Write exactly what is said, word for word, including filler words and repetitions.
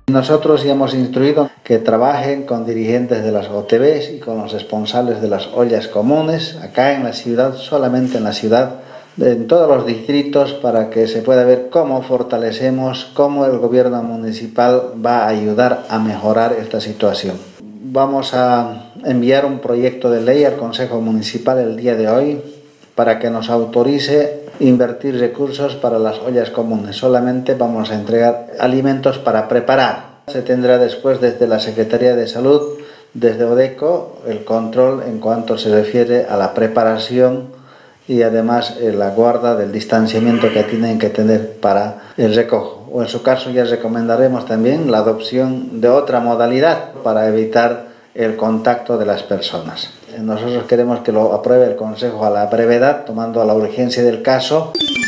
Nosotros ya hemos instruido que trabajen con dirigentes de las O T Bs y con los responsables de las ollas comunes, acá en la ciudad, solamente en la ciudad, en todos los distritos, para que se pueda ver cómo fortalecemos, cómo el gobierno municipal va a ayudar a mejorar esta situación. Vamos a enviar un proyecto de ley al Consejo Municipal el día de hoy para que nos autorice invertir recursos para las ollas comunes. Solamente vamos a entregar alimentos para preparar. Se tendrá después desde la Secretaría de Salud, desde ODECO, el control en cuanto se refiere a la preparación y además eh, la guarda del distanciamiento que tienen que tener para el recojo. O en su caso ya recomendaremos también la adopción de otra modalidad para evitar el contacto de las personas. Nosotros queremos que lo apruebe el Consejo a la brevedad, tomando la urgencia del caso.